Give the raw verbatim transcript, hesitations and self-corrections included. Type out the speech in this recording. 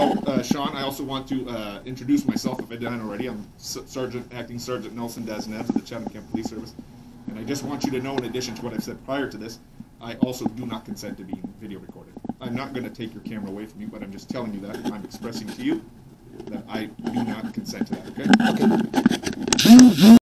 Oh, uh, Sean, I also want to uh, introduce myself, if I didn't already. I'm S Sergeant, Acting Sergeant Nelson Dasnev of the Chatham Kent Police Service. And I just want you to know, in addition to what I've said prior to this, I also do not consent to being video recorded. I'm not going to take your camera away from you, but I'm just telling you that. I'm expressing to you that I do not consent to that, okay? Okay.